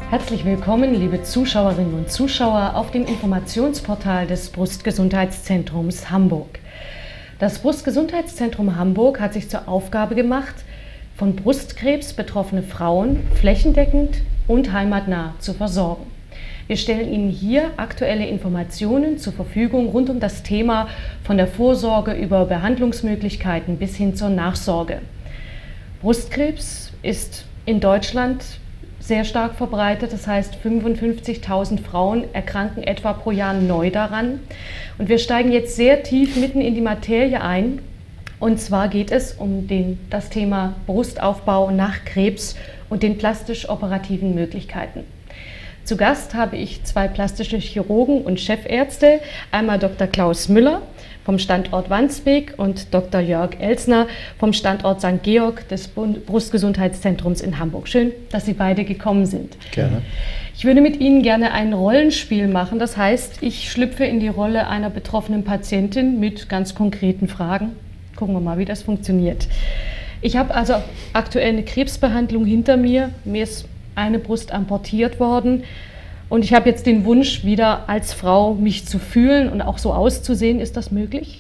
Herzlich willkommen, liebe Zuschauerinnen und Zuschauer, auf dem Informationsportal des Brustgesundheitszentrums Hamburg. Das Brustgesundheitszentrum Hamburg hat sich zur Aufgabe gemacht, von Brustkrebs betroffene Frauen flächendeckend und heimatnah zu versorgen. Wir stellen Ihnen hier aktuelle Informationen zur Verfügung rund um das Thema von der Vorsorge über Behandlungsmöglichkeiten bis hin zur Nachsorge. Brustkrebs ist in Deutschland sehr stark verbreitet, das heißt 55.000 Frauen erkranken etwa pro Jahr neu daran. Und wir steigen jetzt sehr tief mitten in die Materie ein. Und zwar geht es um das Thema Brustaufbau nach Krebs und den plastisch-operativen Möglichkeiten. Zu Gast habe ich zwei plastische Chirurgen und Chefärzte, einmal Dr. Klaus Müller vom Standort Wandsbek und Dr. Jörg Elsner vom Standort St. Georg des Brustgesundheitszentrums in Hamburg. Schön, dass Sie beide gekommen sind. Gerne. Ich würde mit Ihnen gerne ein Rollenspiel machen. Das heißt, ich schlüpfe in die Rolle einer betroffenen Patientin mit ganz konkreten Fragen. Gucken wir mal, wie das funktioniert. Ich habe also aktuell eine Krebsbehandlung hinter mir. Mir ist eine Brust amputiert worden. Und ich habe jetzt den Wunsch, wieder als Frau mich zu fühlen und auch so auszusehen. Ist das möglich?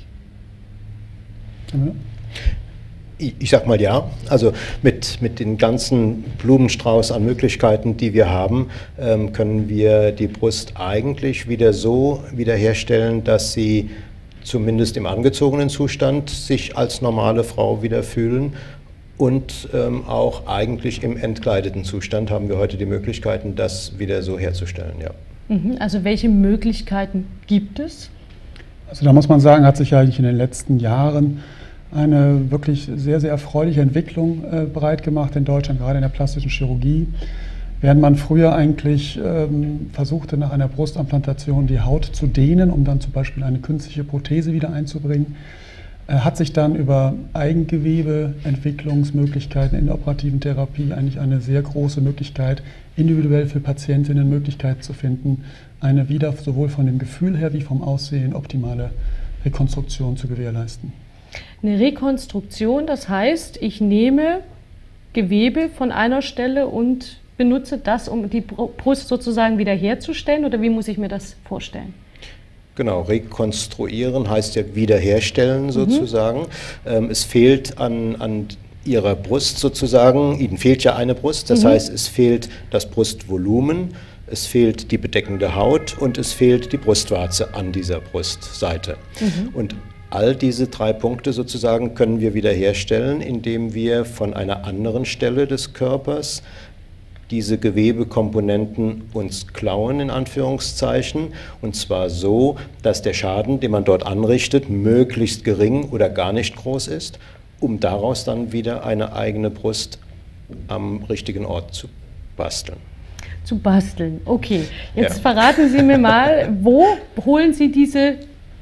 Ich sag mal ja. Also mit dem ganzen Blumenstrauß an Möglichkeiten, die wir haben, können wir die Brust eigentlich wieder so wiederherstellen, dass sie zumindest im angezogenen Zustand sich als normale Frau wieder fühlen. Und auch eigentlich im entkleideten Zustand haben wir heute die Möglichkeiten, das wieder so herzustellen. Ja. Also welche Möglichkeiten gibt es? Also da muss man sagen, hat sich ja eigentlich in den letzten Jahren eine wirklich sehr, sehr erfreuliche Entwicklung breit gemacht in Deutschland, gerade in der plastischen Chirurgie. Während man früher eigentlich versuchte, nach einer Brustimplantation die Haut zu dehnen, um dann zum Beispiel eine künstliche Prothese wieder einzubringen, hat sich dann über Eigengewebeentwicklungsmöglichkeiten in der operativen Therapie eigentlich eine sehr große Möglichkeit, individuell für Patientinnen Möglichkeit zu finden, eine wieder sowohl von dem Gefühl her wie vom Aussehen optimale Rekonstruktion zu gewährleisten. Eine Rekonstruktion, das heißt, ich nehme Gewebe von einer Stelle und benutze das, um die Brust sozusagen wiederherzustellen, oder wie muss ich mir das vorstellen? Genau, rekonstruieren heißt ja wiederherstellen sozusagen. Es fehlt an Ihrer Brust sozusagen, Ihnen fehlt ja eine Brust, das heißt, es fehlt das Brustvolumen, es fehlt die bedeckende Haut und es fehlt die Brustwarze an dieser Brustseite. Und all diese drei Punkte sozusagen können wir wiederherstellen, indem wir von einer anderen Stelle des Körpers diese Gewebekomponenten uns klauen, in Anführungszeichen, und zwar so, dass der Schaden, den man dort anrichtet, möglichst gering oder gar nicht groß ist, um daraus dann wieder eine eigene Brust am richtigen Ort zu basteln. Zu basteln, okay. Jetzt verraten Sie mir mal, wo holen Sie diese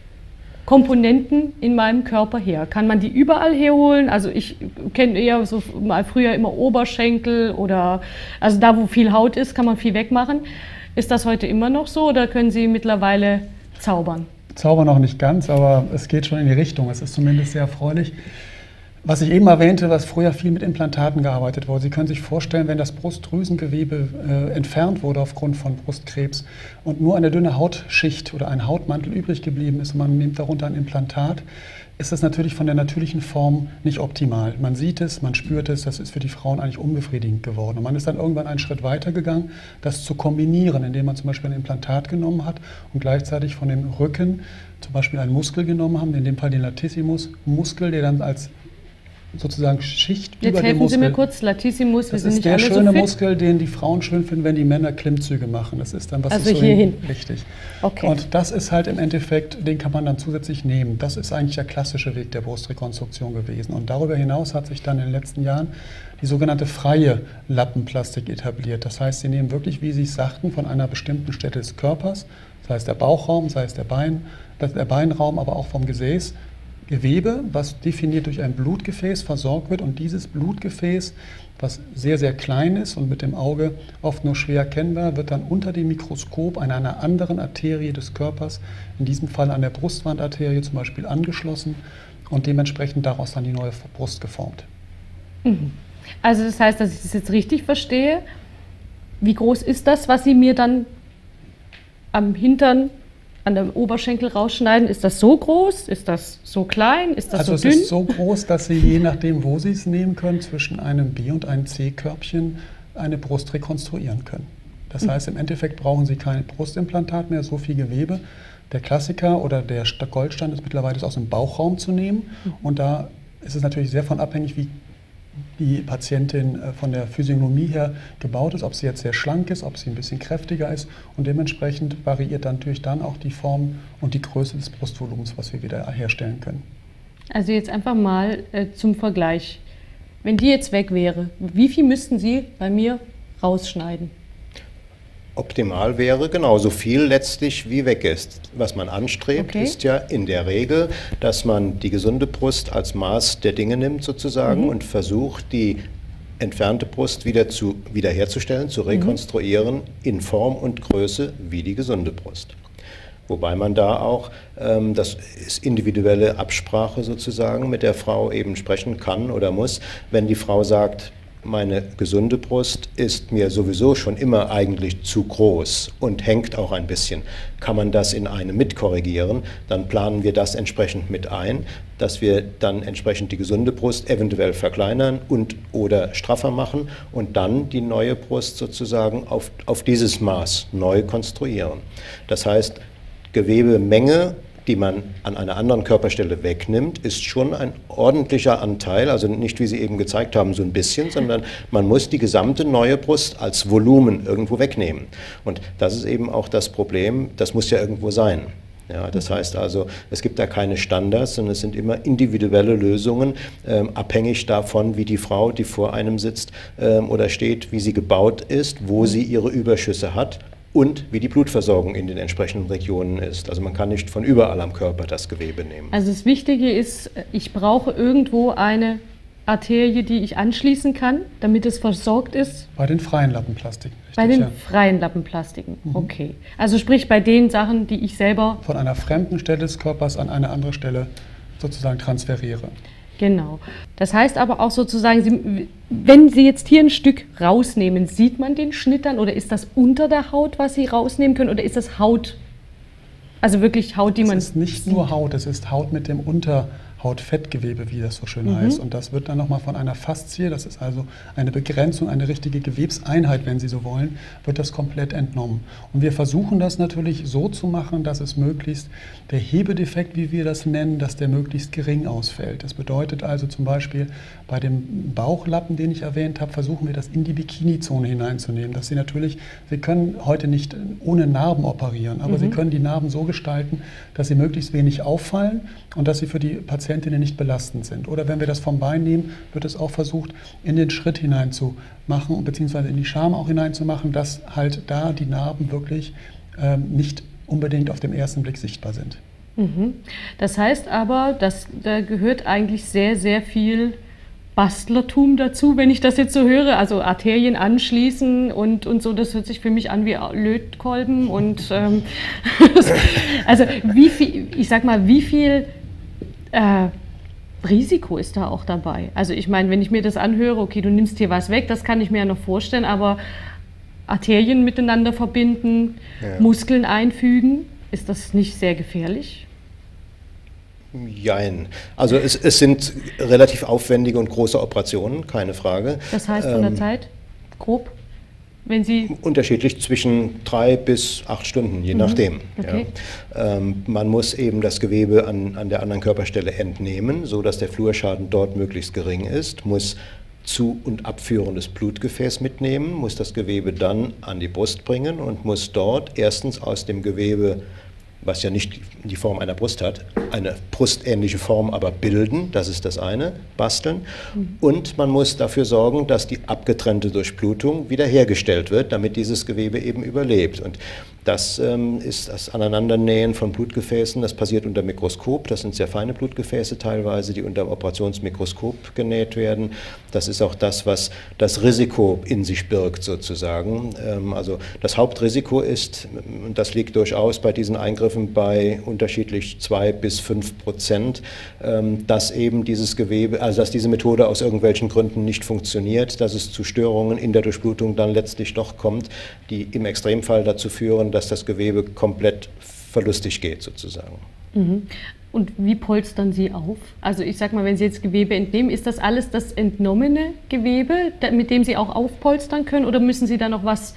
Komponenten in meinem Körper her? Kann man die überall herholen? Also ich kenne eher so mal früher immer Oberschenkel oder also da, wo viel Haut ist, kann man viel wegmachen. Ist das heute immer noch so oder können Sie mittlerweile zaubern? Zaubern noch nicht ganz, aber es geht schon in die Richtung. Es ist zumindest sehr erfreulich. Was ich eben erwähnte, was früher viel mit Implantaten gearbeitet wurde. Sie können sich vorstellen, wenn das Brustdrüsengewebe entfernt wurde aufgrund von Brustkrebs und nur eine dünne Hautschicht oder ein Hautmantel übrig geblieben ist und man nimmt darunter ein Implantat, ist das natürlich von der natürlichen Form nicht optimal. Man sieht es, man spürt es, das ist für die Frauen eigentlich unbefriedigend geworden. Und man ist dann irgendwann einen Schritt weiter gegangen, das zu kombinieren, indem man zum Beispiel ein Implantat genommen hat und gleichzeitig von dem Rücken zum Beispiel einen Muskel genommen haben, in dem Fall den Latissimus-Muskel, der dann als sozusagen Schicht Jetzt über dem helfen Muskel. Sie mir kurz, Latissimus, wir sind nicht alle so fit. Das ist der schöne Muskel, den die Frauen schön finden, wenn die Männer Klimmzüge machen. Das ist dann was also so hierhin. Richtig. Okay. Und das ist halt im Endeffekt, den kann man dann zusätzlich nehmen. Das ist eigentlich der klassische Weg der Brustrekonstruktion gewesen. Und darüber hinaus hat sich dann in den letzten Jahren die sogenannte freie Lappenplastik etabliert. Das heißt, Sie nehmen wirklich, wie Sie es sagten, von einer bestimmten Stelle des Körpers, sei es der Bauchraum, sei es der Beinraum, aber auch vom Gesäß, Gewebe, was definiert durch ein Blutgefäß versorgt wird, und dieses Blutgefäß, was sehr, sehr klein ist und mit dem Auge oft nur schwer erkennbar, wird dann unter dem Mikroskop an einer anderen Arterie des Körpers, in diesem Fall an der Brustwandarterie zum Beispiel, angeschlossen und dementsprechend daraus dann die neue Brust geformt. Also das heißt, dass ich das jetzt richtig verstehe, wie groß ist das, was Sie mir dann am Hintern, an dem Oberschenkel rausschneiden? Ist das so groß? Ist das so klein? Ist das so dünn? Also es ist so groß, dass Sie je nachdem, wo Sie es nehmen können, zwischen einem B- und einem C-Körbchen eine Brust rekonstruieren können. Das heißt, im Endeffekt brauchen Sie kein Brustimplantat mehr, so viel Gewebe. Der Klassiker oder der Goldstand ist mittlerweile aus dem Bauchraum zu nehmen. Und da ist es natürlich sehr von abhängig, wie die Patientin von der Physiognomie her gebaut ist, ob sie jetzt sehr schlank ist, ob sie ein bisschen kräftiger ist. Und dementsprechend variiert dann natürlich dann auch die Form und die Größe des Brustvolumens, was wir wieder herstellen können. Also jetzt einfach mal zum Vergleich. Wenn die jetzt weg wäre, wie viel müssten Sie bei mir rausschneiden? Optimal wäre genauso viel letztlich wie weg ist. Was man anstrebt, ist ja in der Regel, dass man die gesunde Brust als Maß der Dinge nimmt sozusagen und versucht, die entfernte Brust wiederherzustellen, zu rekonstruieren in Form und Größe wie die gesunde Brust. Wobei man da auch, das ist individuelle Absprache sozusagen, mit der Frau eben sprechen kann oder muss, wenn die Frau sagt, meine gesunde Brust ist mir sowieso schon immer eigentlich zu groß und hängt auch ein bisschen. Kann man das in einem mitkorrigieren, dann planen wir das entsprechend mit ein, dass wir dann entsprechend die gesunde Brust eventuell verkleinern und oder straffer machen und dann die neue Brust sozusagen auf dieses Maß neu konstruieren. Das heißt, Gewebemenge, die man an einer anderen Körperstelle wegnimmt, ist schon ein ordentlicher Anteil, also nicht, wie Sie eben gezeigt haben, so ein bisschen, sondern man muss die gesamte neue Brust als Volumen irgendwo wegnehmen. Und das ist eben auch das Problem, das muss ja irgendwo sein. Ja, das heißt also, es gibt da keine Standards, sondern es sind immer individuelle Lösungen, abhängig davon, wie die Frau, die vor einem sitzt oder steht, wie sie gebaut ist, wo sie ihre Überschüsse hat. Und wie die Blutversorgung in den entsprechenden Regionen ist. Also man kann nicht von überall am Körper das Gewebe nehmen. Also das Wichtige ist, ich brauche irgendwo eine Arterie, die ich anschließen kann, damit es versorgt ist? Bei den freien Lappenplastiken. Richtig, bei den freien Lappenplastiken, okay. Also sprich bei den Sachen, die ich selber... Von einer fremden Stelle des Körpers an eine andere Stelle sozusagen transferiere. Genau. Das heißt aber auch sozusagen, wenn Sie jetzt hier ein Stück rausnehmen, sieht man den Schnitt dann oder ist das unter der Haut, was Sie rausnehmen können oder ist das Haut, also wirklich Haut, die man... Es ist nicht nur Haut, es ist Haut mit dem Unterhautfettgewebe, wie das so schön heißt. Und das wird dann nochmal von einer Faszie, das ist also eine Begrenzung, eine richtige Gewebseinheit, wenn Sie so wollen, wird das komplett entnommen. Und wir versuchen das natürlich so zu machen, dass es möglichst der Hebedefekt, wie wir das nennen, dass der möglichst gering ausfällt. Das bedeutet also zum Beispiel bei dem Bauchlappen, den ich erwähnt habe, versuchen wir das in die Bikini-Zone hineinzunehmen. Dass Sie natürlich, Sie können heute nicht ohne Narben operieren, aber Sie können die Narben so gestalten, dass sie möglichst wenig auffallen und dass sie für die Patientinnen nicht belastend sind. Oder wenn wir das vom Bein nehmen, wird es auch versucht, in den Schritt hineinzumachen, beziehungsweise in die Scham auch hineinzumachen, dass halt da die Narben wirklich nicht unbedingt auf den ersten Blick sichtbar sind. Das heißt aber, da gehört eigentlich sehr, sehr viel Bastlertum dazu, wenn ich das jetzt so höre. Also Arterien anschließen und so, das hört sich für mich an wie Lötkolben. Und also wie viel, ich sag mal, wie viel Risiko ist da auch dabei? Also ich meine, wenn ich mir das anhöre, okay, du nimmst hier was weg, das kann ich mir ja noch vorstellen, aber Arterien miteinander verbinden, Muskeln einfügen, ist das nicht sehr gefährlich? Jein. Also es sind relativ aufwendige und große Operationen, keine Frage. Das heißt von der Zeit, grob, wenn Sie... Unterschiedlich zwischen 3 bis 8 Stunden, je nachdem. Okay. Ja. Man muss eben das Gewebe an der anderen Körperstelle entnehmen, sodass der Fluorschaden dort möglichst gering ist, muss Zu- und abführendes Blutgefäß mitnehmen, muss das Gewebe dann an die Brust bringen und muss dort erstens aus dem Gewebe, was ja nicht die Form einer Brust hat, eine brustähnliche Form aber bilden, das ist das eine, basteln. Und man muss dafür sorgen, dass die abgetrennte Durchblutung wiederhergestellt wird, damit dieses Gewebe eben überlebt. Und Das ist das Aneinandernähen von Blutgefäßen, das passiert unter Mikroskop, das sind sehr feine Blutgefäße teilweise, die unter dem Operationsmikroskop genäht werden. Das ist auch das, was das Risiko in sich birgt sozusagen. Also das Hauptrisiko ist, und das liegt durchaus bei diesen Eingriffen bei unterschiedlich 2 bis 5%, dass eben dieses Gewebe, also dass diese Methode aus irgendwelchen Gründen nicht funktioniert, dass es zu Störungen in der Durchblutung dann letztlich doch kommt, die im Extremfall dazu führen, dass das Gewebe komplett verlustig geht sozusagen. Mhm. Und wie polstern Sie auf? Also ich sag mal, wenn Sie jetzt Gewebe entnehmen, ist das alles das entnommene Gewebe, mit dem Sie auch aufpolstern können, oder müssen Sie da noch was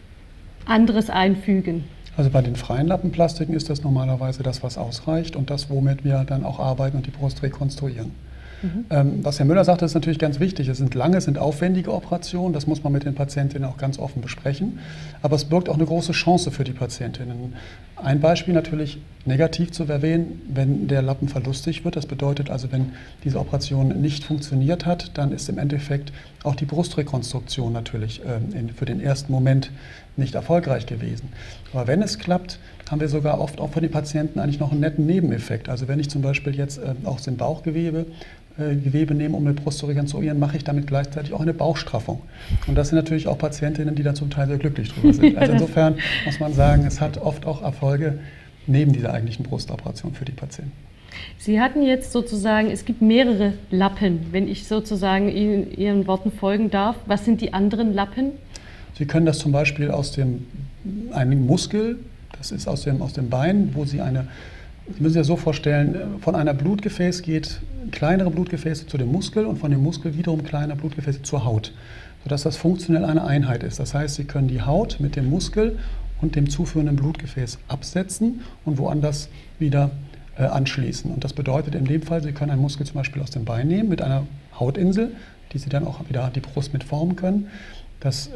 anderes einfügen? Also bei den freien Lappenplastiken ist das normalerweise das, was ausreicht und das, womit wir dann auch arbeiten und die Brust rekonstruieren. Was Herr Müller sagte, ist natürlich ganz wichtig. Es sind lange, es sind aufwendige Operationen, das muss man mit den Patientinnen auch ganz offen besprechen. Aber es birgt auch eine große Chance für die Patientinnen. Ein Beispiel natürlich negativ zu erwähnen, wenn der Lappen verlustig wird. Das bedeutet also, wenn diese Operation nicht funktioniert hat, dann ist im Endeffekt auch die Brustrekonstruktion natürlich für den ersten Moment nicht erfolgreich gewesen. Aber wenn es klappt, haben wir sogar oft auch für die Patienten eigentlich noch einen netten Nebeneffekt. Also wenn ich zum Beispiel jetzt aus dem Bauchgewebe nehme, um eine Brust zu rekonstruieren, mache ich damit gleichzeitig auch eine Bauchstraffung. Und das sind natürlich auch Patientinnen, die da zum Teil sehr glücklich drüber sind. Also insofern muss man sagen, es hat oft auch Erfolge neben dieser eigentlichen Brustoperation für die Patienten. Sie hatten jetzt sozusagen, es gibt mehrere Lappen, wenn ich sozusagen Ihren Worten folgen darf. Was sind die anderen Lappen? Sie können das zum Beispiel aus einem Muskel, das ist aus dem Bein, wo Sie müssen sich ja so vorstellen, von einer Blutgefäß geht kleinere Blutgefäße zu dem Muskel und von dem Muskel wiederum kleine Blutgefäße zur Haut, sodass das funktionell eine Einheit ist. Das heißt, Sie können die Haut mit dem Muskel und dem zuführenden Blutgefäß absetzen und woanders wieder anschließen. Und das bedeutet in dem Fall, Sie können einen Muskel zum Beispiel aus dem Bein nehmen mit einer Hautinsel, die Sie dann auch wieder die Brust mit formen können. Das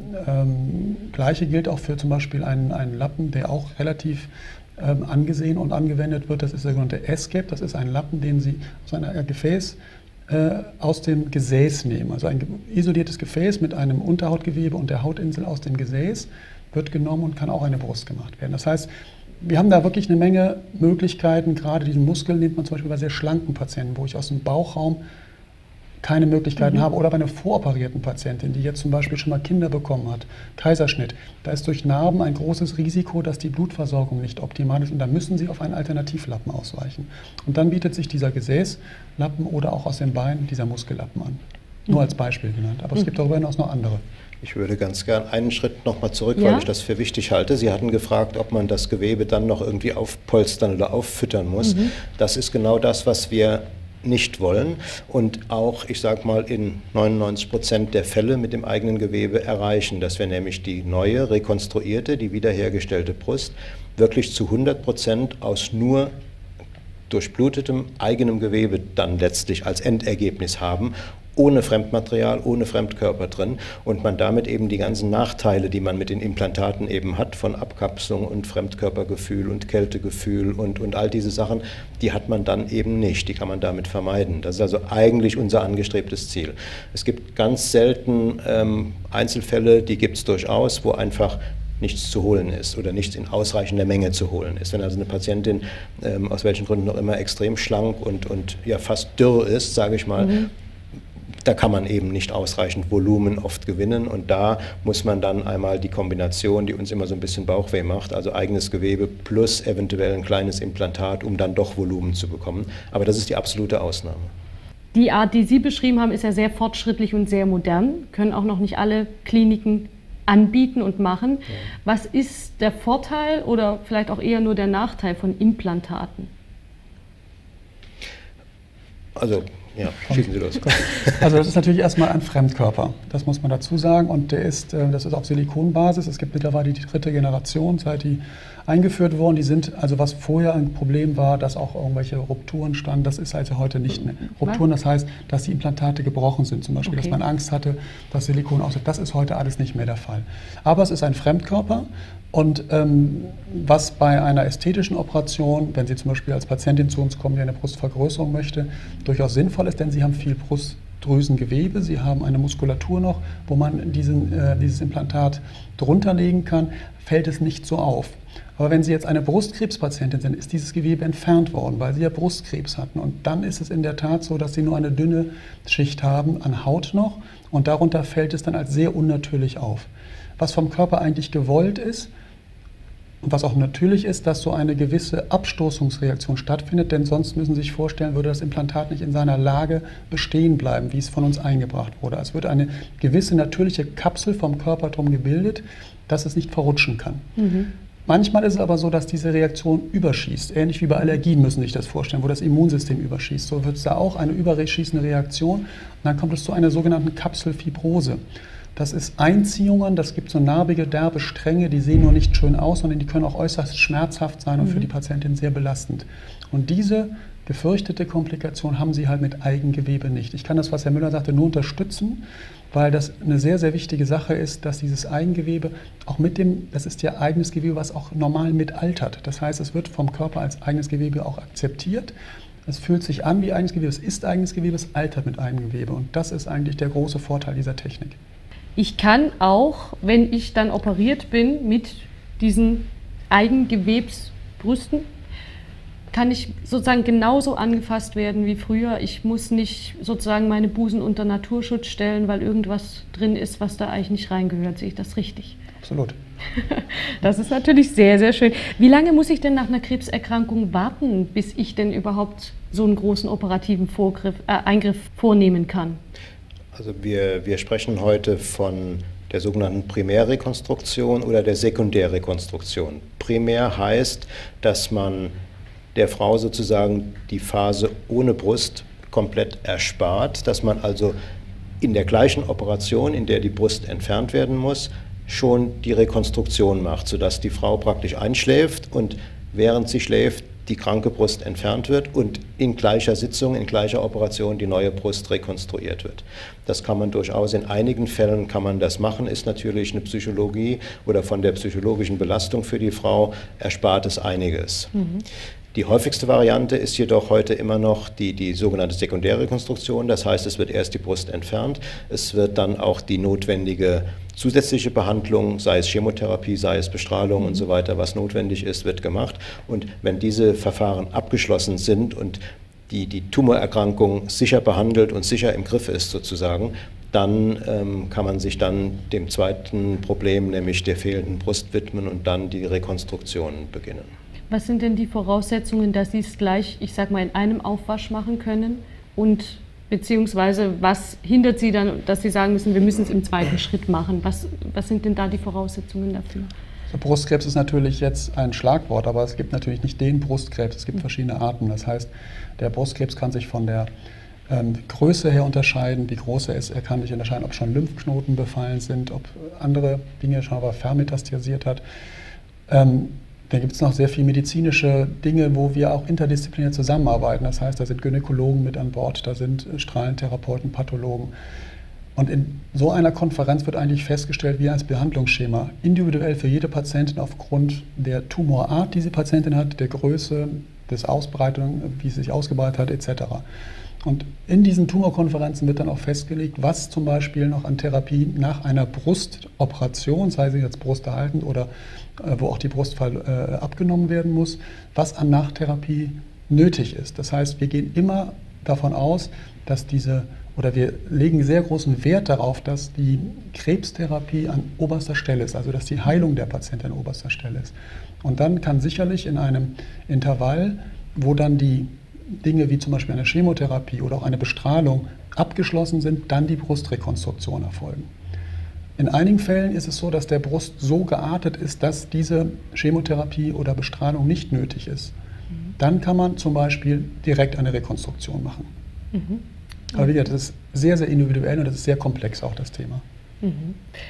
Gleiche gilt auch für zum Beispiel einen Lappen, der auch relativ angesehen und angewendet wird. Das ist der sogenannte S-Gap. Das ist ein Lappen, den Sie aus einem Gefäß aus dem Gesäß nehmen. Also ein isoliertes Gefäß mit einem Unterhautgewebe und der Hautinsel aus dem Gesäß wird genommen und kann auch eine Brust gemacht werden. Das heißt, wir haben da wirklich eine Menge Möglichkeiten. Gerade diesen Muskel nimmt man zum Beispiel bei sehr schlanken Patienten, wo ich aus dem Bauchraum keine Möglichkeiten habe, oder bei einer voroperierten Patientin, die jetzt zum Beispiel schon mal Kinder bekommen hat, Kaiserschnitt. Da ist durch Narben ein großes Risiko, dass die Blutversorgung nicht optimal ist, und da müssen Sie auf einen Alternativlappen ausweichen. Und dann bietet sich dieser Gesäßlappen oder auch aus dem Bein dieser Muskellappen an. Nur als Beispiel genannt, aber es gibt darüber hinaus noch andere. Ich würde ganz gern einen Schritt nochmal zurück, weil ich das für wichtig halte. Sie hatten gefragt, ob man das Gewebe dann noch irgendwie aufpolstern oder auffüttern muss. Das ist genau das, was wir nicht wollen und auch, ich sage mal, in 99% der Fälle mit dem eigenen Gewebe erreichen, dass wir nämlich die neue, rekonstruierte, die wiederhergestellte Brust wirklich zu 100% aus nur durchblutetem eigenem Gewebe dann letztlich als Endergebnis haben, ohne Fremdmaterial, ohne Fremdkörper drin, und man damit eben die ganzen Nachteile, die man mit den Implantaten eben hat, von Abkapselung und Fremdkörpergefühl und Kältegefühl und all diese Sachen, die hat man dann eben nicht, die kann man damit vermeiden. Das ist also eigentlich unser angestrebtes Ziel. Es gibt ganz selten Einzelfälle, die gibt es durchaus, wo einfach nichts zu holen ist oder nichts in ausreichender Menge zu holen ist. Wenn also eine Patientin aus welchen Gründen noch immer extrem schlank und ja fast dürr ist, sage ich mal, da kann man eben nicht ausreichend Volumen oft gewinnen, und da muss man dann einmal die Kombination, die uns immer so ein bisschen Bauchweh macht, also eigenes Gewebe plus eventuell ein kleines Implantat, um dann doch Volumen zu bekommen. Aber das ist die absolute Ausnahme. Die Art, die Sie beschrieben haben, ist ja sehr fortschrittlich und sehr modern, können auch noch nicht alle Kliniken anbieten und machen. Ja. Was ist der Vorteil oder vielleicht auch eher nur der Nachteil von Implantaten? Also, ja, schießen Sie los. Also das ist natürlich erstmal ein Fremdkörper, das muss man dazu sagen, und das ist auf Silikonbasis. Es gibt mittlerweile die 3. Generation, seit die eingeführt wurden. Die sind, also was vorher ein Problem war, dass auch irgendwelche Rupturen standen, das ist also heute nicht mehr. Rupturen, das heißt, dass die Implantate gebrochen sind zum Beispiel, dass man Angst hatte, dass Silikon aussieht. Das ist heute alles nicht mehr der Fall. Aber es ist ein Fremdkörper. Und was bei einer ästhetischen Operation, wenn Sie zum Beispiel als Patientin zu uns kommen, die eine Brustvergrößerung möchte, durchaus sinnvoll ist, denn Sie haben viel Brustdrüsengewebe, Sie haben eine Muskulatur noch, wo man dieses Implantat drunter legen kann, fällt es nicht so auf. Aber wenn Sie jetzt eine Brustkrebspatientin sind, ist dieses Gewebe entfernt worden, weil Sie ja Brustkrebs hatten. Und dann ist es in der Tat so, dass Sie nur eine dünne Schicht haben an Haut noch und darunter fällt es dann als sehr unnatürlich auf. Was vom Körper eigentlich gewollt ist und was auch natürlich ist, dass so eine gewisse Abstoßungsreaktion stattfindet, denn sonst müssen Sie sich vorstellen, würde das Implantat nicht in seiner Lage bestehen bleiben, wie es von uns eingebracht wurde. Es wird eine gewisse natürliche Kapsel vom Körper drum gebildet, dass es nicht verrutschen kann. Manchmal ist es aber so, dass diese Reaktion überschießt. Ähnlich wie bei Allergien müssen Sie sich das vorstellen, wo das Immunsystem überschießt. So wird es da auch eine überschießende Reaktion und dann kommt es zu einer sogenannten Kapselfibrose. Das ist Einziehungen, das gibt so narbige, derbe Stränge, die sehen nur nicht schön aus, sondern die können auch äußerst schmerzhaft sein und für die Patientin sehr belastend. Und diese gefürchtete Komplikation haben Sie halt mit Eigengewebe nicht. Ich kann das, was Herr Müller sagte, nur unterstützen, weil das eine sehr, sehr wichtige Sache ist, dass dieses Eigengewebe auch das ist ja eigenes Gewebe, was auch normal mit altert. Das heißt, es wird vom Körper als eigenes Gewebe auch akzeptiert. Es fühlt sich an wie eigenes Gewebe, es ist eigenes Gewebe, es altert mit eigenem Gewebe. Und das ist eigentlich der große Vorteil dieser Technik. Ich kann auch, wenn ich dann operiert bin mit diesen Eigengewebsbrüsten, kann ich sozusagen genauso angefasst werden wie früher. Ich muss nicht sozusagen meine Busen unter Naturschutz stellen, weil irgendwas drin ist, was da eigentlich nicht reingehört. Sehe ich das richtig? Absolut. Das ist natürlich sehr, sehr schön. Wie lange muss ich denn nach einer Krebserkrankung warten, bis ich denn überhaupt so einen großen operativen Eingriff vornehmen kann? Also wir sprechen heute von der sogenannten Primärrekonstruktion oder der Sekundärrekonstruktion. Primär heißt, dass man der Frau sozusagen die Phase ohne Brust komplett erspart, dass man also in der gleichen Operation, in der die Brust entfernt werden muss, schon die Rekonstruktion macht, sodass die Frau praktisch einschläft und während sie schläft, die kranke Brust entfernt wird und in gleicher Sitzung, in gleicher Operation die neue Brust rekonstruiert wird. Das kann man durchaus, in einigen Fällen kann man das machen, ist natürlich eine Psychologie oder von der psychologischen Belastung für die Frau erspart es einiges. Die häufigste Variante ist jedoch heute immer noch die sogenannte Sekundärrekonstruktion. Das heißt, es wird erst die Brust entfernt, es wird dann auch die notwendige zusätzliche Behandlung, sei es Chemotherapie, sei es Bestrahlung und so weiter, was notwendig ist, wird gemacht. Und wenn diese Verfahren abgeschlossen sind und die Tumorerkrankung sicher behandelt und sicher im Griff ist sozusagen, dann kann man sich dann dem zweiten Problem, nämlich der fehlenden Brust, widmen und dann die Rekonstruktion beginnen. Was sind denn die Voraussetzungen, dass Sie es gleich, ich sag mal, in einem Aufwasch machen können? Und beziehungsweise was hindert Sie dann, dass Sie sagen müssen, wir müssen es im zweiten Schritt machen? Was sind denn da die Voraussetzungen dafür? Also Brustkrebs ist natürlich jetzt ein Schlagwort, aber es gibt natürlich nicht den Brustkrebs, es gibt verschiedene Arten. Das heißt, der Brustkrebs kann sich von der Größe her unterscheiden, wie groß er ist. Er kann sich unterscheiden, ob schon Lymphknoten befallen sind, ob andere Dinge schon aber vermetastasiert hat. Da gibt es noch sehr viele medizinische Dinge, wo wir auch interdisziplinär zusammenarbeiten. Das heißt, da sind Gynäkologen mit an Bord, da sind Strahlentherapeuten, Pathologen. Und in so einer Konferenz wird eigentlich festgestellt, wie ein Behandlungsschema, individuell für jede Patientin aufgrund der Tumorart, die die Patientin hat, der Größe, des Ausbreitung, wie sie sich ausgebreitet hat, etc. Und in diesen Tumorkonferenzen wird dann auch festgelegt, was zum Beispiel noch an Therapie nach einer Brustoperation, sei sie jetzt brusterhaltend oder wo auch die Brust abgenommen werden muss, was an Nachtherapie nötig ist. Das heißt, wir gehen immer davon aus, dass wir legen sehr großen Wert darauf, dass die Krebstherapie an oberster Stelle ist, also dass die Heilung der Patientin an oberster Stelle ist. Und dann kann sicherlich in einem Intervall, wo dann die Dinge wie zum Beispiel eine Chemotherapie oder auch eine Bestrahlung abgeschlossen sind, dann die Brustrekonstruktion erfolgen. In einigen Fällen ist es so, dass der Brust so geartet ist, dass diese Chemotherapie oder Bestrahlung nicht nötig ist. Dann kann man zum Beispiel direkt eine Rekonstruktion machen. Aber wie gesagt, das ist sehr, sehr individuell und das ist sehr komplex auch das Thema.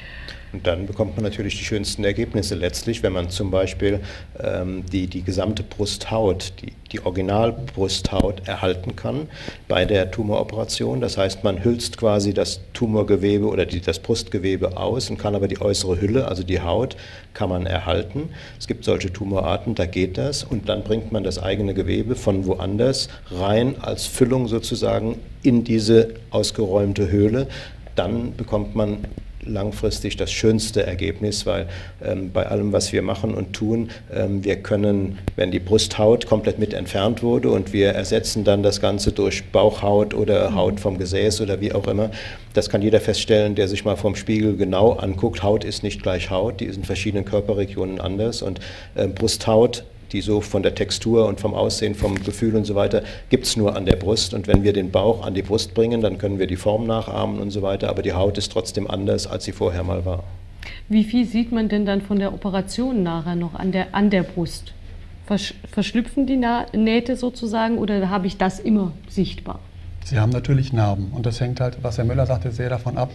Und dann bekommt man natürlich die schönsten Ergebnisse letztlich, wenn man zum Beispiel die gesamte Brusthaut, die Originalbrusthaut erhalten kann bei der Tumoroperation. Das heißt, man hülst quasi das Tumorgewebe oder das Brustgewebe aus und kann aber die äußere Hülle, also die Haut, kann man erhalten. Es gibt solche Tumorarten, da geht das. Und dann bringt man das eigene Gewebe von woanders rein als Füllung sozusagen in diese ausgeräumte Höhle. Dann bekommt man langfristig das schönste Ergebnis, weil bei allem, was wir machen und tun, wir können, wenn die Brusthaut komplett mit entfernt wurde und wir ersetzen dann das Ganze durch Bauchhaut oder Haut vom Gesäß oder wie auch immer, das kann jeder feststellen, der sich mal vom Spiegel genau anguckt. Haut ist nicht gleich Haut, die ist in verschiedenen Körperregionen anders und Brusthaut, die so von der Textur und vom Aussehen, vom Gefühl und so weiter, gibt es nur an der Brust. Und wenn wir den Bauch an die Brust bringen, dann können wir die Form nachahmen und so weiter. Aber die Haut ist trotzdem anders, als sie vorher mal war. Wie viel sieht man denn dann von der Operation nachher noch an der Brust? Verschlüpfen die Nähte sozusagen oder habe ich das immer sichtbar? Sie haben natürlich Narben und das hängt halt, was Herr Müller sagte, sehr davon ab,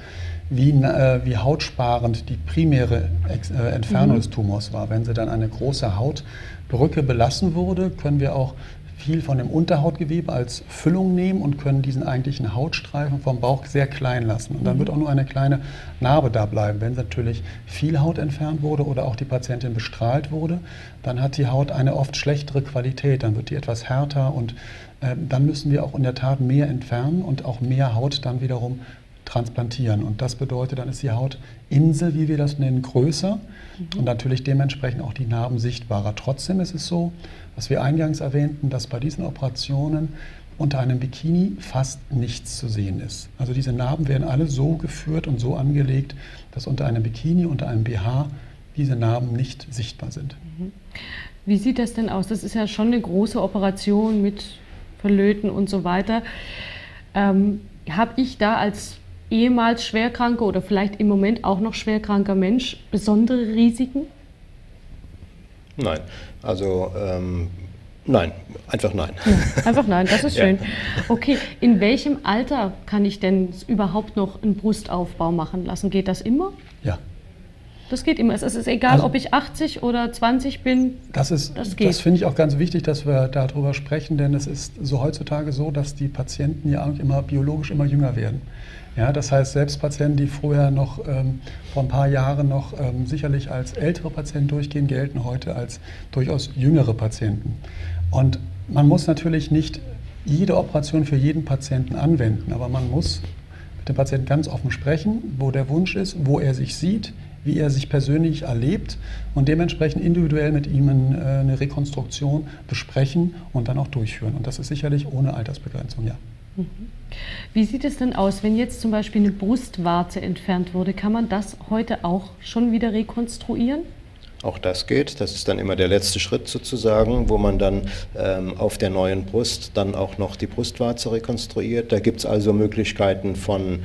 wie hautsparend die primäre Entfernung des Tumors war. Wenn sie dann eine große Hautbrücke belassen wurde, können wir auch viel von dem Unterhautgewebe als Füllung nehmen und können diesen eigentlichen Hautstreifen vom Bauch sehr klein lassen. Und dann wird auch nur eine kleine Narbe da bleiben. Wenn natürlich viel Haut entfernt wurde oder auch die Patientin bestrahlt wurde, dann hat die Haut eine oft schlechtere Qualität. Dann wird die etwas härter und dann müssen wir auch in der Tat mehr entfernen und auch mehr Haut dann wiederum transplantieren. Und das bedeutet, dann ist die Hautinsel, wie wir das nennen, größer und natürlich dementsprechend auch die Narben sichtbarer. Trotzdem ist es so, was wir eingangs erwähnten, dass bei diesen Operationen unter einem Bikini fast nichts zu sehen ist. Also diese Narben werden alle so geführt und so angelegt, dass unter einem Bikini, unter einem BH diese Narben nicht sichtbar sind. Wie sieht das denn aus? Das ist ja schon eine große Operation mit Verlöten und so weiter. Habe ich da als ehemals schwerkranker oder vielleicht im Moment auch noch schwerkranker Mensch besondere Risiken? Nein, also nein, einfach nein. Ja, einfach nein, das ist schön. Okay, in welchem Alter kann ich denn überhaupt noch einen Brustaufbau machen lassen? Geht das immer? Ja. Das geht immer. Es ist egal, also, ob ich 80 oder 20 bin, das geht. Das finde ich auch ganz wichtig, dass wir darüber sprechen, denn es ist so heutzutage so, dass die Patienten ja immer biologisch immer jünger werden. Ja, das heißt, selbst Patienten, die früher noch vor ein paar Jahren noch sicherlich als ältere Patienten durchgehen, gelten heute als durchaus jüngere Patienten. Und man muss natürlich nicht jede Operation für jeden Patienten anwenden, aber man muss mit dem Patienten ganz offen sprechen, wo der Wunsch ist, wo er sich sieht, wie er sich persönlich erlebt und dementsprechend individuell mit ihm eine Rekonstruktion besprechen und dann auch durchführen. Und das ist sicherlich ohne Altersbegrenzung, ja. Wie sieht es denn aus, wenn jetzt zum Beispiel eine Brustwarze entfernt wurde? Kann man das heute auch schon wieder rekonstruieren? Auch das geht. Das ist dann immer der letzte Schritt sozusagen, wo man dann auf der neuen Brust dann auch noch die Brustwarze rekonstruiert. Da gibt es also Möglichkeiten von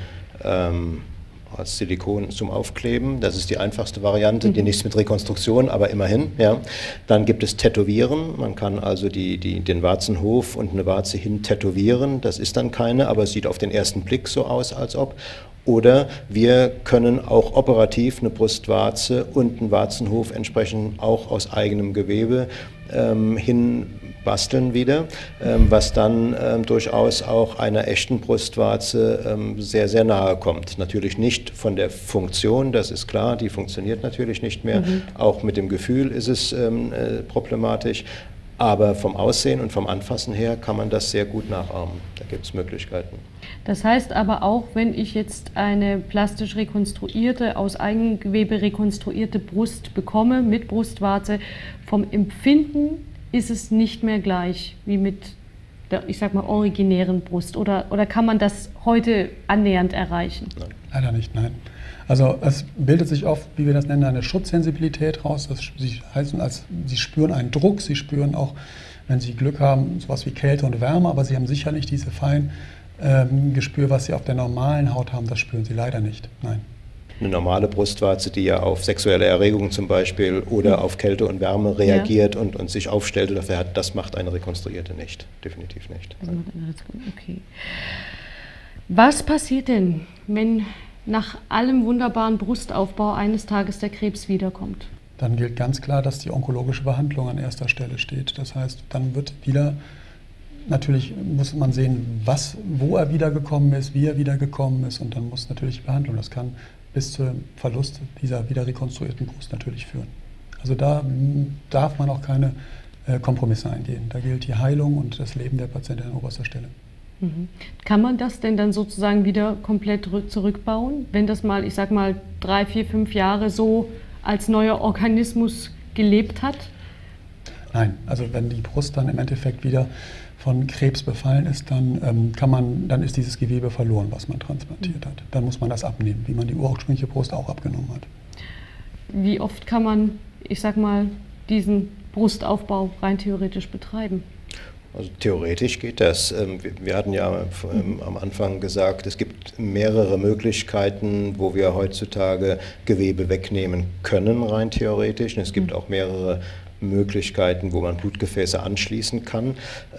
als Silikon zum Aufkleben. Das ist die einfachste Variante, die nichts mit Rekonstruktion, aber immerhin. Ja. Dann gibt es Tätowieren. Man kann also den Warzenhof und eine Warze hin tätowieren. Das ist dann keine, aber es sieht auf den ersten Blick so aus, als ob. Oder wir können auch operativ eine Brustwarze und einen Warzenhof entsprechend auch aus eigenem Gewebe hin basteln wieder, was dann durchaus auch einer echten Brustwarze sehr, sehr nahe kommt. Natürlich nicht von der Funktion, das ist klar, die funktioniert natürlich nicht mehr. Auch mit dem Gefühl ist es problematisch. Aber vom Aussehen und vom Anfassen her kann man das sehr gut nachahmen. Da gibt es Möglichkeiten. Das heißt aber auch, wenn ich jetzt eine plastisch rekonstruierte, aus Eigengewebe rekonstruierte Brust bekomme mit Brustwarze, vom Empfinden ist es nicht mehr gleich wie mit der, ich sag mal, originären Brust. Oder kann man das heute annähernd erreichen? Nein. Leider nicht, nein. Also es bildet sich oft, wie wir das nennen, eine Schutzsensibilität raus. Sie spüren einen Druck, sie spüren auch, wenn sie Glück haben, sowas wie Kälte und Wärme, aber sie haben sicher nicht diese fein Gespür, was sie auf der normalen Haut haben, das spüren sie leider nicht, nein. Eine normale Brustwarze, die ja auf sexuelle Erregung zum Beispiel oder auf Kälte und Wärme reagiert und sich aufstellt oder verhält, das macht eine rekonstruierte nicht, definitiv nicht. Okay. Was passiert denn, wenn nach allem wunderbaren Brustaufbau eines Tages der Krebs wiederkommt? Dann gilt ganz klar, dass die onkologische Behandlung an erster Stelle steht. Das heißt, dann wird wieder, natürlich muss man sehen, wo er wiedergekommen ist, wie er wiedergekommen ist, und dann muss natürlich die Behandlung, das kann bis zum Verlust dieser wieder rekonstruierten Brust natürlich führen. Also da darf man auch keine Kompromisse eingehen. Da gilt die Heilung und das Leben der Patientin an oberster Stelle. Kann man das denn dann sozusagen wieder komplett zurückbauen, wenn das mal, ich sag mal, 3, 4, 5 Jahre so als neuer Organismus gelebt hat? Nein, also wenn die Brust dann im Endeffekt wieder von Krebs befallen ist, dann ist dieses Gewebe verloren, was man transplantiert hat. Dann muss man das abnehmen, wie man die ursprüngliche Brust auch abgenommen hat. Wie oft kann man, ich sag mal, diesen Brustaufbau rein theoretisch betreiben? Also theoretisch geht das. Wir hatten ja am Anfang gesagt, es gibt mehrere Möglichkeiten, wo wir heutzutage Gewebe wegnehmen können, rein theoretisch. Und es gibt auch mehrere Möglichkeiten, wo man Blutgefäße anschließen kann.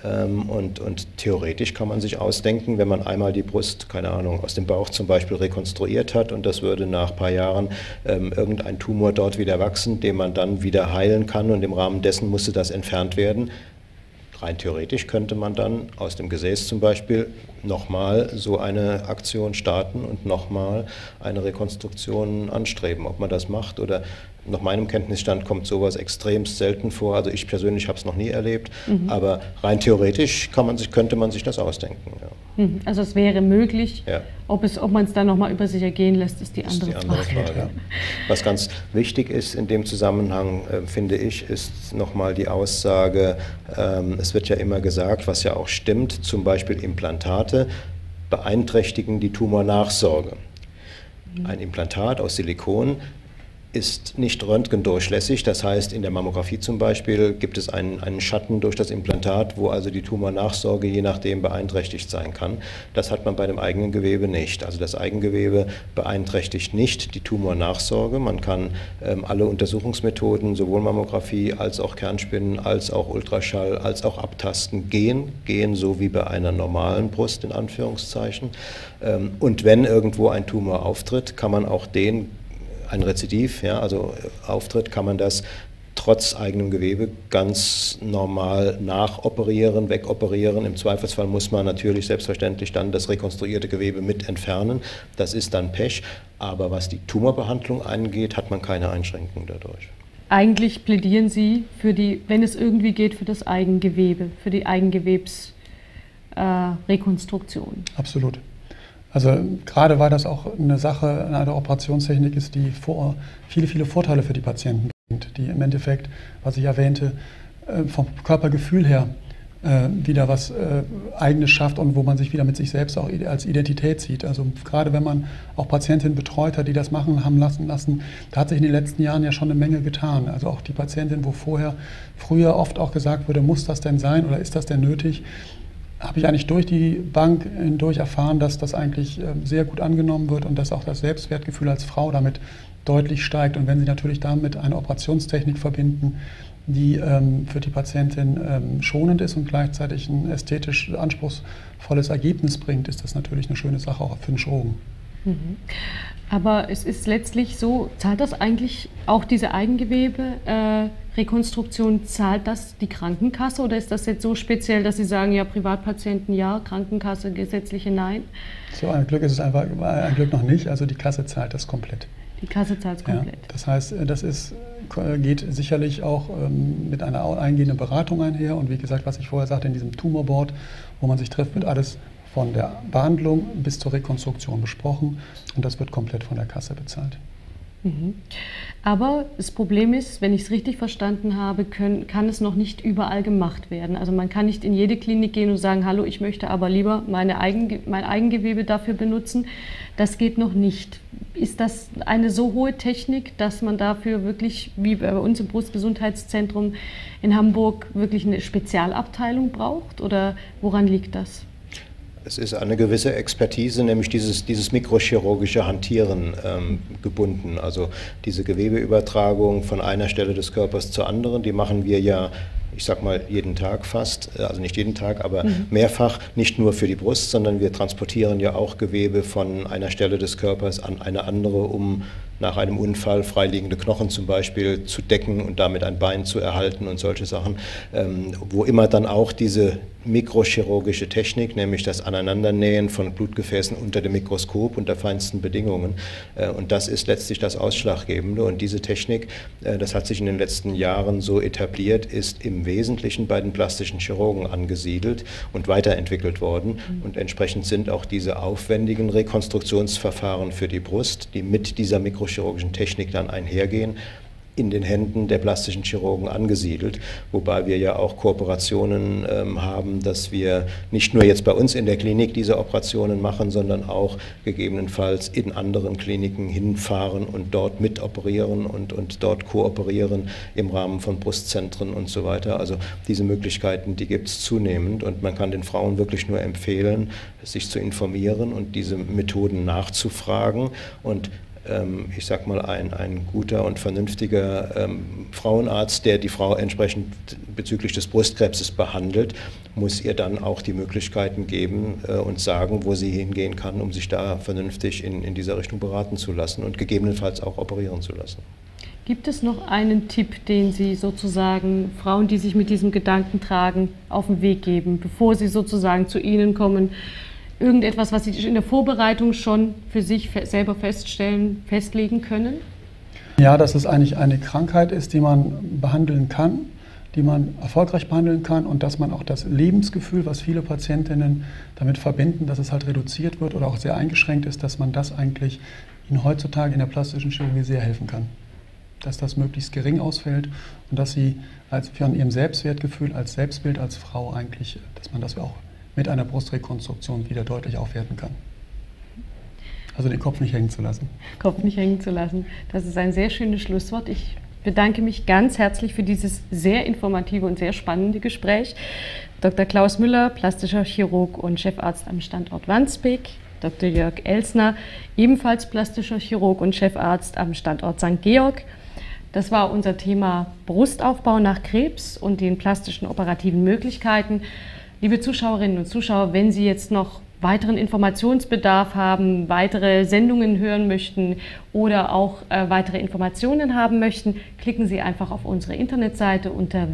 Und theoretisch kann man sich ausdenken, wenn man einmal die Brust, keine Ahnung, aus dem Bauch zum Beispiel rekonstruiert hat und das würde nach ein paar Jahren irgendein Tumor dort wieder wachsen, den man dann wieder heilen kann, und im Rahmen dessen musste das entfernt werden. Rein theoretisch könnte man dann aus dem Gesäß zum Beispiel nochmal so eine Aktion starten und nochmal eine Rekonstruktion anstreben. Ob man das macht oder nach meinem Kenntnisstand kommt sowas extremst selten vor. Also ich persönlich habe es noch nie erlebt, aber rein theoretisch könnte man sich das ausdenken. Ja. Also es wäre möglich. Ja. Ob man es dann nochmal über sich ergehen lässt, ist die andere Frage. Ja. Was ganz wichtig ist in dem Zusammenhang, finde ich, ist nochmal die Aussage, es wird ja immer gesagt, was ja auch stimmt, zum Beispiel Implantate beeinträchtigen die Tumornachsorge. Ein Implantat aus Silikon ist nicht röntgendurchlässig, das heißt in der Mammographie zum Beispiel gibt es einen Schatten durch das Implantat, wo also die Tumornachsorge je nachdem beeinträchtigt sein kann. Das hat man bei dem eigenen Gewebe nicht. Also das Eigengewebe beeinträchtigt nicht die Tumornachsorge. Man kann alle Untersuchungsmethoden, sowohl Mammographie als auch Kernspinnen, als auch Ultraschall, als auch Abtasten gehen so wie bei einer normalen Brust in Anführungszeichen. Und wenn irgendwo ein Tumor auftritt, kann man auch ein Rezidiv, ja, also auftritt, kann man das trotz eigenem Gewebe ganz normal nachoperieren, wegoperieren. Im Zweifelsfall muss man natürlich selbstverständlich dann das rekonstruierte Gewebe mit entfernen. Das ist dann Pech. Aber was die Tumorbehandlung angeht, hat man keine Einschränkung dadurch. Eigentlich plädieren Sie wenn es irgendwie geht, für das Eigengewebe, für die Eigengewebsrekonstruktion. Absolut. Also gerade weil das auch eine Sache einer Operationstechnik ist, die viele, viele Vorteile für die Patienten bringt, die im Endeffekt, was ich erwähnte, vom Körpergefühl her wieder was Eigenes schafft und wo man sich wieder mit sich selbst auch als Identität sieht. Also gerade wenn man auch Patientinnen betreut hat, die das machen haben lassen, da hat sich in den letzten Jahren ja schon eine Menge getan. Also auch die Patientin, wo früher oft auch gesagt wurde, muss das denn sein oder ist das denn nötig, habe ich eigentlich durch die Bank hindurch erfahren, dass das eigentlich sehr gut angenommen wird und dass auch das Selbstwertgefühl als Frau damit deutlich steigt. Und wenn Sie natürlich damit eine Operationstechnik verbinden, die für die Patientin schonend ist und gleichzeitig ein ästhetisch anspruchsvolles Ergebnis bringt, ist das natürlich eine schöne Sache auch für den Chirurgen. Aber es ist letztlich so, zahlt das eigentlich auch diese Eigengewebe-Rekonstruktion, zahlt das die Krankenkasse oder ist das jetzt so speziell, dass Sie sagen, ja, Privatpatienten ja, Krankenkasse, gesetzliche nein? So ein Glück ist es einfach ein Glück noch nicht, also die Kasse zahlt das komplett. Die Kasse zahlt es komplett. Ja, das heißt, geht sicherlich auch mit einer eingehenden Beratung einher und wie gesagt, was ich vorher sagte, in diesem Tumorboard, wo man sich trifft, wird alles von der Behandlung bis zur Rekonstruktion besprochen und das wird komplett von der Kasse bezahlt. Aber das Problem ist, wenn ich es richtig verstanden habe, kann es noch nicht überall gemacht werden. Also man kann nicht in jede Klinik gehen und sagen, hallo, ich möchte aber lieber mein Eigengewebe dafür benutzen. Das geht noch nicht. Ist das eine so hohe Technik, dass man dafür wirklich, wie bei uns im Brustgesundheitszentrum in Hamburg, wirklich eine Spezialabteilung braucht? Oder woran liegt das? Es ist eine gewisse Expertise, nämlich dieses mikrochirurgische Hantieren gebunden. Also diese Gewebeübertragung von einer Stelle des Körpers zur anderen, die machen wir ja, ich sag mal, jeden Tag fast, also nicht jeden Tag, aber mehrfach, nicht nur für die Brust, sondern wir transportieren ja auch Gewebe von einer Stelle des Körpers an eine andere, um nach einem Unfall freiliegende Knochen zum Beispiel zu decken und damit ein Bein zu erhalten und solche Sachen, wo immer dann auch diese mikrochirurgische Technik, nämlich das Aneinandernähen von Blutgefäßen unter dem Mikroskop unter feinsten Bedingungen, und das ist letztlich das Ausschlaggebende. Und diese Technik, das hat sich in den letzten Jahren so etabliert, ist im Wesentlichen bei den plastischen Chirurgen angesiedelt und weiterentwickelt worden. Und entsprechend sind auch diese aufwendigen Rekonstruktionsverfahren für die Brust, die mit dieser mikrochirurgischen Technik dann einhergehen, in den Händen der plastischen Chirurgen angesiedelt, wobei wir ja auch Kooperationen haben, dass wir nicht nur jetzt bei uns in der Klinik diese Operationen machen, sondern auch gegebenenfalls in anderen Kliniken hinfahren und dort mitoperieren und dort kooperieren im Rahmen von Brustzentren und so weiter. Also diese Möglichkeiten, die gibt es zunehmend, und man kann den Frauen wirklich nur empfehlen, sich zu informieren und diese Methoden nachzufragen. Und ich sag mal, ein guter und vernünftiger Frauenarzt, der die Frau entsprechend bezüglich des Brustkrebses behandelt, muss ihr dann auch die Möglichkeiten geben und sagen, wo sie hingehen kann, um sich da vernünftig in dieser Richtung beraten zu lassen und gegebenenfalls auch operieren zu lassen. Gibt es noch einen Tipp, den Sie sozusagen Frauen, die sich mit diesem Gedanken tragen, auf den Weg geben, bevor sie sozusagen zu Ihnen kommen? Irgendetwas, was Sie in der Vorbereitung schon für sich selber festlegen können? Ja, dass es eigentlich eine Krankheit ist, die man behandeln kann, die man erfolgreich behandeln kann, und dass man auch das Lebensgefühl, was viele Patientinnen damit verbinden, dass es halt reduziert wird oder auch sehr eingeschränkt ist, dass man das eigentlich ihnen heutzutage in der plastischen Chirurgie sehr helfen kann. Dass das möglichst gering ausfällt und dass sie von ihrem Selbstwertgefühl als Selbstbild als Frau eigentlich, dass man das auch mit einer Brustrekonstruktion wieder deutlich aufwerten kann. Also den Kopf nicht hängen zu lassen. Kopf nicht hängen zu lassen. Das ist ein sehr schönes Schlusswort. Ich bedanke mich ganz herzlich für dieses sehr informative und sehr spannende Gespräch. Dr. Klaus Müller, plastischer Chirurg und Chefarzt am Standort Wandsbek. Dr. Jörg Elsner, ebenfalls plastischer Chirurg und Chefarzt am Standort St. Georg. Das war unser Thema Brustaufbau nach Krebs und den plastischen operativen Möglichkeiten. Liebe Zuschauerinnen und Zuschauer, wenn Sie jetzt noch weiteren Informationsbedarf haben, weitere Sendungen hören möchten oder auch weitere Informationen haben möchten, klicken Sie einfach auf unsere Internetseite unter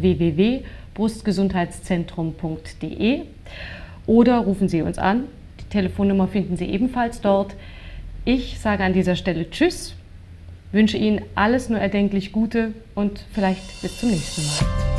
www.brustgesundheitszentrum.de oder rufen Sie uns an. Die Telefonnummer finden Sie ebenfalls dort. Ich sage an dieser Stelle Tschüss, wünsche Ihnen alles nur erdenklich Gute und vielleicht bis zum nächsten Mal.